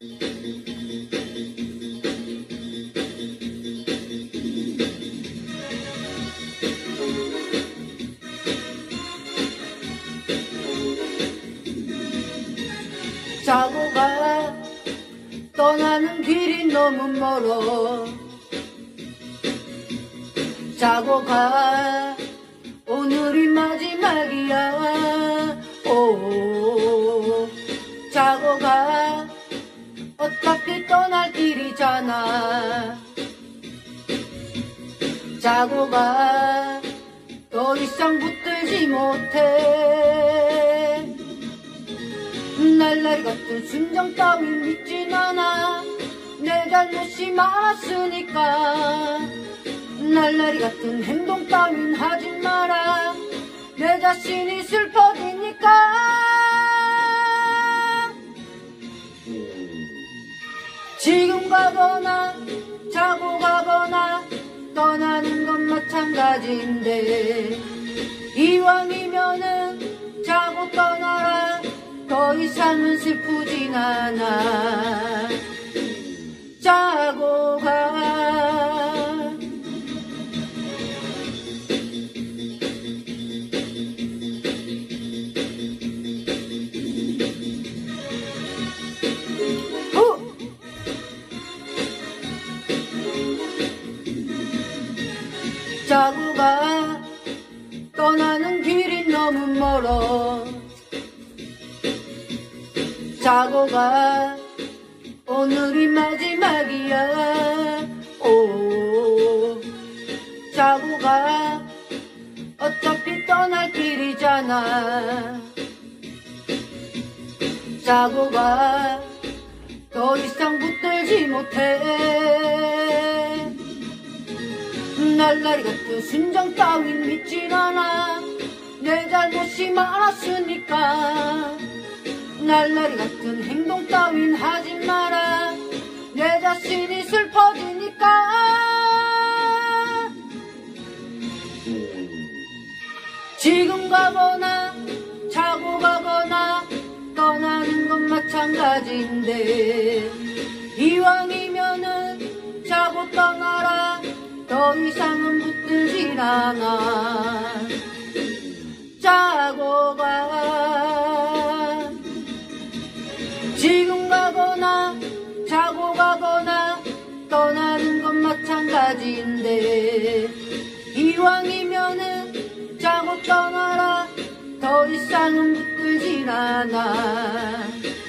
자고 가 떠나는 길이 너무 멀어. 자고 가 오늘이 마지막이야. 오 자고 가 어차피 떠날 길이잖아. 자고 가 더 이상 붙들지 못해. 날라리 같은 순정 따윈 믿진 않아. 내 잘못이 많았으니까. 날라리 같은 행동 따윈 하지 마라. 내 자신이 슬퍼지니까. 지금 가거나 자고 가거나 떠나는 건 마찬가지인데, 이왕이면은 자고 떠나라. 더 이상은 슬프진 않아. 자고 가. 자고 가 떠나는 길이 너무 멀어. 자고 가 오늘이 마지막이야. 오 자고 가 어차피 떠날 길이잖아. 자고 가 더 이상 붙들지 못해. 날라리 같은 순정 따윈 믿진 않아. 내 잘못이 많았으니까. 날라리 같은 행동 따윈 하지 마라. 내 자신이 슬퍼지니까. 지금 가거나 자고 가거나 떠나는 건 마찬가지인데, 이왕이면은 자고 떠나라. 더 이상은 붙들질 않아. 자고 가. 지금 가거나 자고 가거나 떠나는 건 마찬가지인데, 이왕이면은 자고 떠나라. 더 이상은 붙들진 않아.